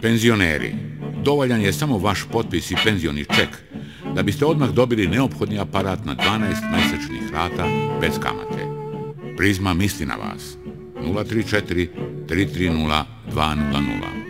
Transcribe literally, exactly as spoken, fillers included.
Penzioneri, dovoljan je samo vaš potpis i penzioni ček da biste odmah dobili neophodni aparat na dvanaest mesečnih rata bez kamate. Prizma misli na vas. nula tri četiri tri tri nula dva nula nula